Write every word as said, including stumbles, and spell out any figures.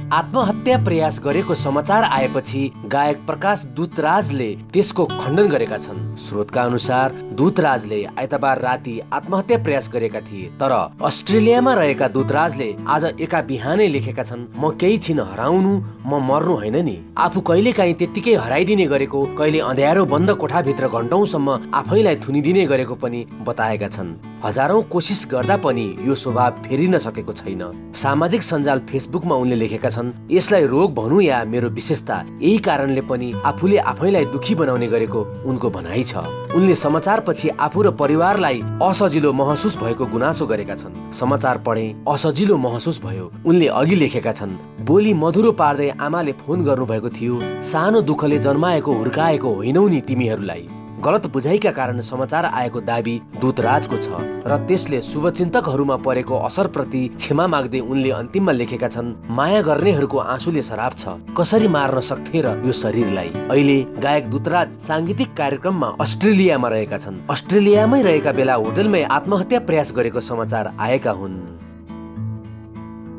आत्महत्या प्रयास गरेको समाचार आएपछि गायक प्रकाश दूतराजले त्यसको खण्डन गरेका छन्। स्रोतका अनुसार दूतराजले आइतबार राति आत्महत्या प्रयास गरेका थिए, तर अस्ट्रेलियामा रहेका दूतराजले आज एका बिहानै लेखेका छन्, म केही छिन हराउनु, म मर्नु होइन नि। आफू कहिलेकाहीँ त्यत्तिकै हराइदिने गरेको, कहिले अँध्यारो बन्द कोठाभित्र घण्टौँसम्म आफैलाई थुनिदिने गरेको पनि बताएका छन्। हजारौं कोसिस गर्दा पनि यो स्वभाव फेरिन सकेको छैन। सामाजिक सञ्जाल फेसबुकमा उनले लेखेका छन्, यसलाई रोग भनौँ या मेरो विशेषता, यही कारणले पनि आफूले आफैलाई दुखी बनाउने गरेको उनको भनाइ छ। उनले समाचारपछि आफू र परिवारलाई असजिलो महसुस भएको गुनासो गरेका छन्। समाचार पढे असजिलो महसुस भयो। उनले अघि लेखेका छन्, बोली मधुरो पार्दै आमाले फोन गर्नुभएको थियो, सानो दुःखले जन्माएको हुर्काएको होइनौ नि तिमीहरूलाई। गलत बुझाइका कारण समाचार आएको दाबी दूतराजको छ र त्यसले शुभचिन्तकहरूमा परेको असरप्रति क्षमा माग्दै उनले अन्तिममा लेखेका छन्, माया गर्नेहरूको आँसुले शराब छ, कसरी मार्न सक्थे र यो शरीरलाई। अहिले गायक दूतराज सांगीतिक कार्यक्रममा अस्ट्रेलियामा रहेका छन्। अस्ट्रेलियामै रहेका बेला होटलमै आत्महत्या प्रयास गरेको समाचार आएका हुन्।